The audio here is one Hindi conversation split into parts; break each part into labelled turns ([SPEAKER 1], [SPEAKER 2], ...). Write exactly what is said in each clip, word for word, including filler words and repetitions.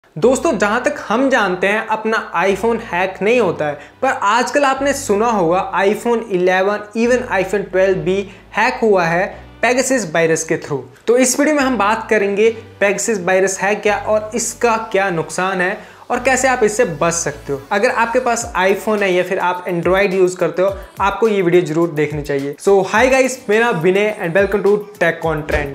[SPEAKER 1] दोस्तों जहां तक हम जानते हैं अपना आईफोन हैक नहीं होता है, पर आजकल आपने सुना होगा iPhone eleven even iPhone twelve भी हैक हुआ है पेगासस वायरस के थ्रू। तो इस वीडियो में हम बात करेंगे पेगासस वायरस है क्या और इसका क्या नुकसान है और कैसे आप इससे बच सकते हो। अगर आपके पास आईफोन है या फिर आप एंड्रॉइड यूज करते हो, आपको ये वीडियो जरूर देखनी चाहिए। सो हाय गाइस, मेरा Vinay and welcome to Tech On Trend.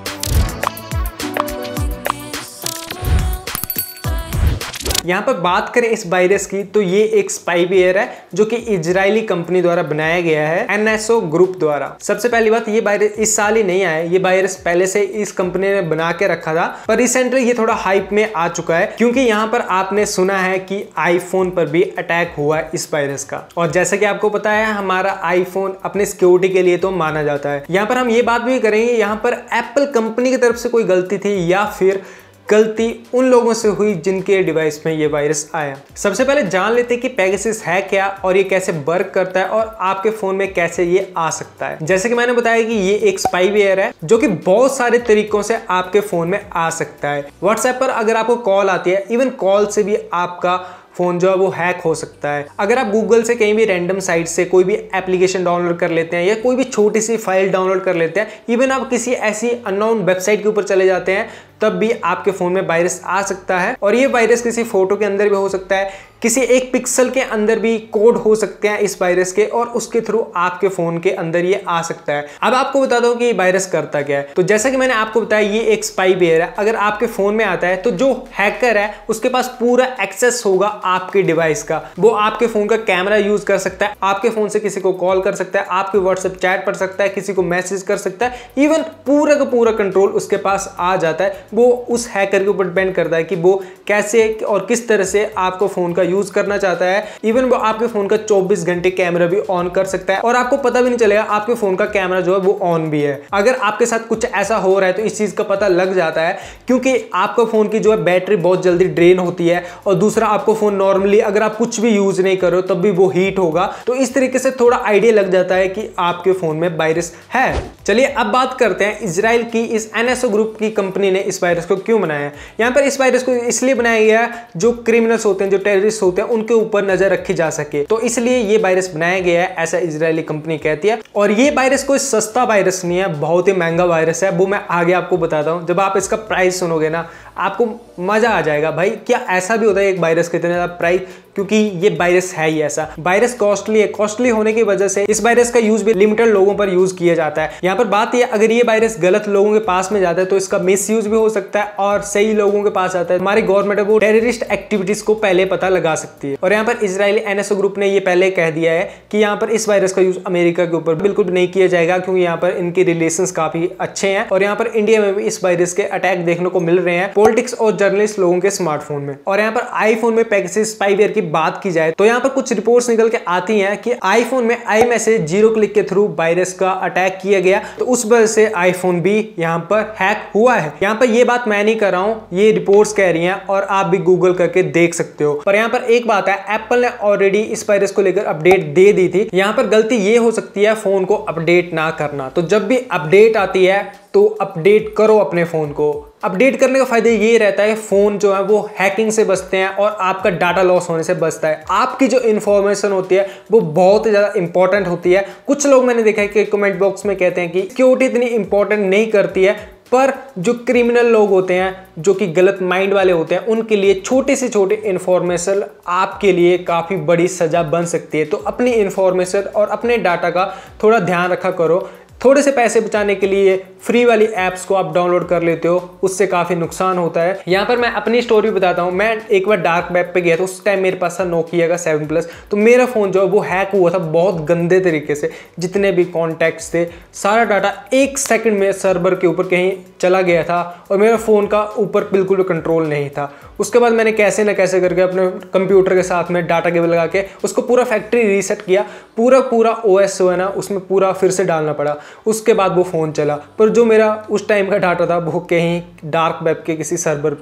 [SPEAKER 1] यहाँ पर बात करें इस वायरस की तो ये एक स्पाईवेयर है जो कि इजरायली कंपनी द्वारा बनाया गया है एन एस ओ ग्रुप द्वारा। सबसे पहली बात, ये वायरस इस साल ही नहीं आया, ये वायरस पहले से इस कंपनी ने बना के रखा था, पर रिसेंटली ये थोड़ा हाइप में आ चुका है क्योंकि यहाँ पर आपने सुना है कि आईफोन पर भी अटैक हुआ है इस वायरस का। और जैसा कि आपको पता है हमारा आईफोन अपने सिक्योरिटी के लिए तो माना जाता है। यहाँ पर हम ये बात भी करेंगे यहाँ पर एप्पल कंपनी की तरफ से कोई गलती थी या फिर गलती उन लोगों से हुई जिनके डिवाइस में ये वायरस आया। सबसे पहले जान लेते हैं कि पेगासस है क्या और ये कैसे वर्क करता है और आपके फोन में कैसे ये आ सकता है। जैसे कि मैंने बताया कि ये एक स्पाईवेयर है जो कि बहुत सारे तरीकों से आपके फोन में आ सकता है। व्हाट्सएप पर अगर आपको कॉल आती है, इवन कॉल से भी आपका फोन जो है वो हैक हो सकता है। अगर आप गूगल से कहीं भी रैंडम साइट से कोई भी एप्लीकेशन डाउनलोड कर लेते हैं या कोई भी छोटी सी फाइल डाउनलोड कर लेते हैं, इवन आप किसी ऐसी अननोन वेबसाइट के ऊपर चले जाते हैं, तब भी आपके फोन में वायरस आ सकता है। और ये वायरस किसी फोटो के अंदर भी हो सकता है, किसी एक पिक्सल के अंदर भी कोड हो सकते हैं इस वायरस के और उसके थ्रू आपके फोन के अंदर ये आ सकता है। अब आपको बता दो कि ये वायरस करता क्या है। तो जैसा कि मैंने आपको बताया ये एक स्पाईवेयर है। अगर आपके फोन में आता है तो जो हैकर है उसके पास पूरा एक्सेस होगा आपके डिवाइस का। वो आपके फोन का कैमरा यूज कर सकता है, आपके फोन से किसी को कॉल कर सकता है, आपके व्हाट्सएप चैट पढ़ सकता है, किसी को मैसेज कर सकता है, इवन पूरा का पूरा कंट्रोल उसके पास आ जाता है। वो उस हैकर के ऊपर डिपेंड करता है कि वो कैसे और किस तरह से आपको फोन का यूज करना चाहता है। इवन वो आपके फोन का चौबीस घंटे कैमरा भी ऑन कर सकता है और आपको पता भी नहीं चलेगा आपके फोन का कैमरा जो है वो ऑन भी है। अगर आपके साथ कुछ ऐसा हो रहा है तो इस चीज का पता लग जाता है क्योंकि आपका फोन की जो है बैटरी बहुत जल्दी ड्रेन होती है और दूसरा आपको फोन नॉर्मली अगर आप कुछ भी यूज नहीं करो तब भी वो हीट होगा। तो इस तरीके से थोड़ा आइडिया लग जाता है कि आपके फोन में वायरस है। चलिए अब बात करते हैं इजराइल की इस एन एस ओ ग्रुप की कंपनी ने इस वायरस को क्यों बनाया है। यहाँ पर इस वायरस को इसलिए बनाया गया है जो क्रिमिनल्स होते हैं, जो टेररिस्ट होते हैं, उनके ऊपर नजर रखी जा सके। तो इसलिए ये वायरस बनाया गया है, ऐसा इजरायली कंपनी कहती है। और ये वायरस कोई सस्ता वायरस नहीं है, बहुत ही महंगा वायरस है। वो मैं आगे आपको बताता हूँ। जब आप इसका प्राइस सुनोगे ना आपको मजा आ जाएगा। भाई क्या ऐसा भी होता है एक वायरस के इतना प्राइस, क्योंकि ये वायरस है ही ऐसा। वायरस कॉस्टली है, कॉस्टली होने की वजह से इस वायरस का यूज भी लिमिटेड लोगों पर यूज किया जाता है। यहाँ पर बात ये, अगर ये वायरस गलत लोगों के पास में जाता है तो इसका मिस यूज भी हो सकता है और सही लोगों के पास आता है हमारी गवर्नमेंट वो टेररिस्ट एक्टिविटीज को पहले पता लगा सकती है। और यहाँ पर Israeli N S O group ने ये पहले कह दिया है कि यहाँ पर इस वायरस का यूज अमेरिका के ऊपर बिल्कुल नहीं किया जाएगा क्योंकि यहाँ पर इनके रिलेशंस काफी अच्छे हैं और यहाँ पर इंडिया में भी इस वायरस के अटैक देखने को मिल रहे हैं पॉलिटिक्स और जर्नलिस्ट लोगों के स्मार्टफोन में। और यहाँ पर आईफोन में पेगासस स्पाईवेयर की बात की जाए तो यहाँ पर कुछ रिपोर्ट्स निकल के आती हैं कि आईफोन में आई मैसेज जीरो क्लिक के थ्रू वायरस का अटैक किया गया, तो उस वजह से आईफोन भी यहाँ पर हैक हुआ है। यहाँ पर ये बात मैं नहीं कर रहा हूँ, ये रिपोर्ट्स कह रही हैं और आप भी गूगल करके देख सकते हो। पर यहाँ पर एक बात है, एप्पल ने ऑलरेडी इस वायरस को लेकर अपडेट दे दी थी। यहाँ पर गलती ये हो सकती है फोन को अपडेट ना करना। तो जब भी अपडेट आती है तो अपडेट करो अपने फोन को। अपडेट करने का फायदा ये रहता है फोन जो है वो हैकिंग से बचते हैं और आपका डाटा लॉस होने से बचता है। आपकी जो इंफॉर्मेशन होती है वो बहुत ही ज्यादा इंपॉर्टेंट होती है। कुछ लोग मैंने देखा है कि कमेंट बॉक्स में कहते हैं कि सिक्योरिटी इतनी इंपॉर्टेंट नहीं करती है, पर जो क्रिमिनल लोग होते हैं, जो कि गलत माइंड वाले होते हैं, उनके लिए छोटे से छोटे इंफॉर्मेशन आपके लिए काफ़ी बड़ी सजा बन सकती है। तो अपनी इंफॉर्मेशन और अपने डाटा का थोड़ा ध्यान रखा करो। थोड़े से पैसे बचाने के लिए फ्री वाली एप्स को आप डाउनलोड कर लेते हो, उससे काफ़ी नुकसान होता है। यहाँ पर मैं अपनी स्टोरी बताता हूँ। मैं एक बार डार्क वेब पे गया था, उस टाइम मेरे पास था नोकिया का सेवन प्लस। तो मेरा फ़ोन जो है वो हैक हुआ था बहुत गंदे तरीके से। जितने भी कॉन्टैक्ट्स थे सारा डाटा एक सेकंड में सर्वर के ऊपर कहीं चला गया था और मेरा फ़ोन का ऊपर बिल्कुल भी कंट्रोल नहीं था। उसके बाद मैंने कैसे ना कैसे करके अपने कंप्यूटर के साथ में डाटा केबल लगा के उसको पूरा फैक्ट्री रीसेट किया, पूरा पूरा ओएस जो है ना उसमें पूरा फिर से डालना पड़ा। उसके बाद वो फ़ोन चला, पर जो मेरा उस टाइम का डाटा था वो कहीं डार्क वेब के किसी सर्वर पे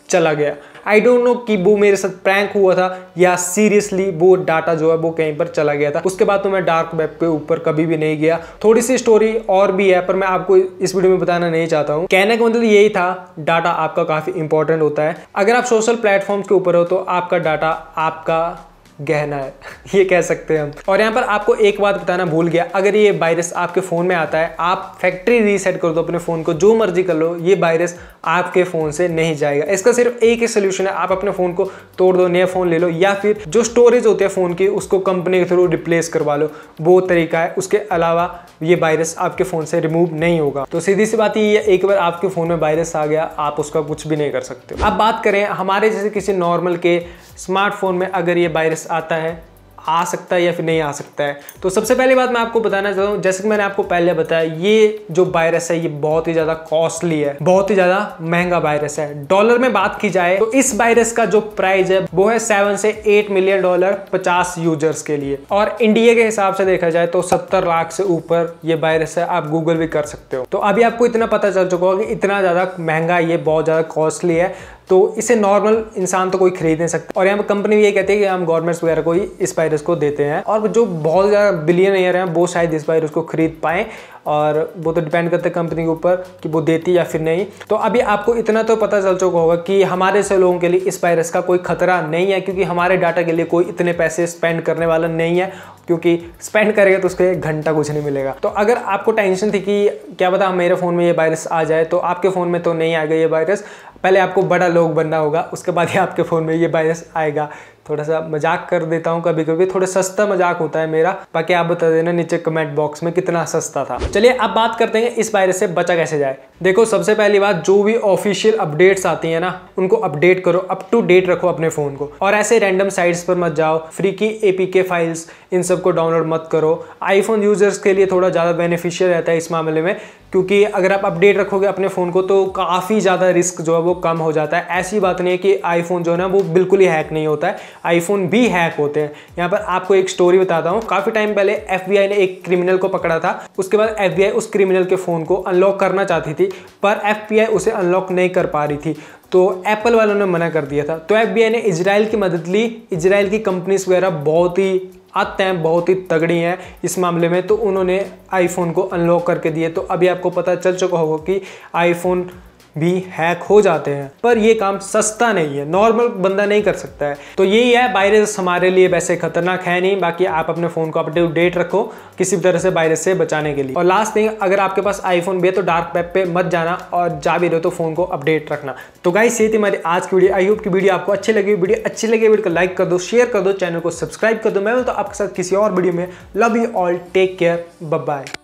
[SPEAKER 1] चला गया। आई डोंट नो कि वो मेरे साथ प्रैंक हुआ था या सीरियसली वो डाटा जो है वो कहीं पर चला गया था। उसके बाद तो मैं डार्क वेब के ऊपर कभी भी नहीं गया। थोड़ी सी स्टोरी और भी है पर मैं आपको इस वीडियो में बताना नहीं चाहता हूँ। कहने का मतलब यही था, डाटा आपका काफी इंपॉर्टेंट होता है। अगर आप सोशल प्लेटफॉर्म्स के ऊपर हो तो आपका डाटा आपका गहना है ये कह सकते हैं हम। और यहाँ पर आपको एक बात बताना भूल गया, अगर ये वायरस आपके फोन में आता है, आप फैक्ट्री रीसेट कर दो अपने फोन को, जो मर्जी कर लो, ये वायरस आपके फोन से नहीं जाएगा। इसका सिर्फ एक ही सोल्यूशन है, आप अपने फोन को तोड़ दो, नया फोन ले लो, या फिर जो स्टोरेज होती है फोन की उसको कंपनी के थ्रू रिप्लेस करवा लो, वो तरीका है। उसके अलावा ये वायरस आपके फोन से रिमूव नहीं होगा। तो सीधी सी बात ये है, एक बार आपके फोन में वायरस आ गया, आप उसका कुछ भी नहीं कर सकते। अब बात करें हमारे जैसे किसी नॉर्मल के स्मार्टफोन में, अगर ये वायरस आता है, आ सकता है या फिर नहीं आ सकता है। तो सबसे पहली बात मैं आपको बताना चाहता हूँ, जैसे कि मैंने आपको पहले बताया, ये जो वायरस है ये बहुत ही ज्यादा कॉस्टली है, बहुत ही ज्यादा महंगा वायरस है। डॉलर में बात की जाए तो इस वायरस का जो प्राइस है वो है सेवन से एट मिलियन डॉलर पचास यूजर्स के लिए। और इंडिया के हिसाब से देखा जाए तो सत्तर लाख से ऊपर ये वायरस है, आप गूगल भी कर सकते हो। तो अभी आपको इतना पता चल चुका होगा कि इतना ज्यादा महंगा, ये बहुत ज्यादा कॉस्टली है, तो इसे नॉर्मल इंसान तो कोई खरीद नहीं सकता। और यहाँ पर कंपनी भी ये कहती है कि हम गवर्नमेंट्स वगैरह को ही इस वायरस को देते हैं, और जो बहुत ज़्यादा बिलियनियर हैं वो शायद इस वायरस को खरीद पाएँ, और वो तो डिपेंड करता है कंपनी के ऊपर कि वो देती या फिर नहीं। तो अभी आपको इतना तो पता चल चुका होगा कि हमारे से लोगों के लिए इस वायरस का कोई खतरा नहीं है, क्योंकि हमारे डाटा के लिए कोई इतने पैसे स्पेंड करने वाला नहीं है, क्योंकि स्पेंड करेगा तो उसके एक घंटा कुछ नहीं मिलेगा। तो अगर आपको टेंशन थी कि क्या पता मेरे फ़ोन में ये वायरस आ जाए, तो आपके फ़ोन में तो नहीं आएगा ये वायरस। पहले आपको बड़ा लोग बनना होगा, उसके बाद ही आपके फ़ोन में ये वायरस आएगा। थोड़ा सा मजाक कर देता हूँ कभी कभी, थोड़ा सस्ता मजाक होता है मेरा, बाकी आप बता देना नीचे कमेंट बॉक्स में कितना सस्ता था। चलिए अब बात करते हैं इस वायरस से बचा कैसे जाए। देखो, सबसे पहली बात, जो भी ऑफिशियल अपडेट्स आती है ना, उनको अपडेट करो, अप टू डेट रखो अपने फ़ोन को, और ऐसे रैंडम साइट्स पर मत जाओ। फ्री की एपीके फाइल्स इन सबको डाउनलोड मत करो। आईफोन यूजर्स के लिए थोड़ा ज़्यादा बेनिफिशियल रहता है इस मामले में, क्योंकि अगर आप अपडेट रखोगे अपने फ़ोन को तो काफ़ी ज़्यादा रिस्क जो है वो कम हो जाता है। ऐसी बात नहीं है कि आईफोन जो है ना वो बिल्कुल ही हैक नहीं होता है, आईफोन भी हैक होते हैं। यहाँ पर आपको एक स्टोरी बताता हूँ। काफ़ी टाइम पहले एफबीआई ने एक क्रिमिनल को पकड़ा था, उसके बाद एफबीआई उस क्रिमिनल के फ़ोन को अनलॉक करना चाहती थी, पर एफबीआई उसे अनलॉक नहीं कर पा रही थी, तो एप्पल वालों ने मना कर दिया था। तो एफबीआई ने इजराइल की मदद ली। इजराइल की कंपनीज वगैरह बहुत ही आते हैं, बहुत ही तगड़ी हैं इस मामले में, तो उन्होंने आईफोन को अनलॉक करके दिए। तो अभी आपको पता चल चुका होगा कि आईफोन भी हैक हो जाते हैं, पर ये काम सस्ता नहीं है, नॉर्मल बंदा नहीं कर सकता है। तो यही है, वायरस हमारे लिए वैसे खतरनाक है नहीं, बाकी आप अपने फ़ोन को अप टू डेट रखो किसी भी तरह से वायरस से बचाने के लिए। और लास्ट थिंग, अगर आपके पास आईफोन भी है तो डार्क वेब पे मत जाना, और जा भी रहे तो फ़ोन को अपडेट रखना। तो गाइस, ये थी हमारी आज की वीडियो। आई होप की वीडियो आपको अच्छी लगी। वीडियो अच्छी लगी वीडियो को लाइक कर दो, शेयर कर दो, चैनल को सब्सक्राइब कर दो। मैं तो आपके साथ किसी और वीडियो में। Love you all, take care, bye bye.